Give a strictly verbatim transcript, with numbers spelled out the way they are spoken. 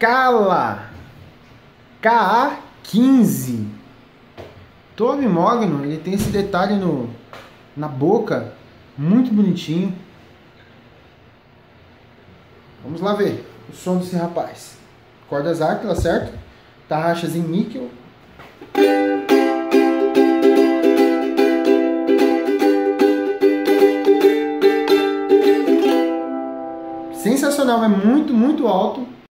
Kala K A quinze. Todo imóvel, ele tem esse detalhe no, na boca, muito bonitinho. Vamos lá ver o som desse rapaz. Cordas Áquila, certo? Tarraxas em níquel. Sensacional, é muito, muito alto.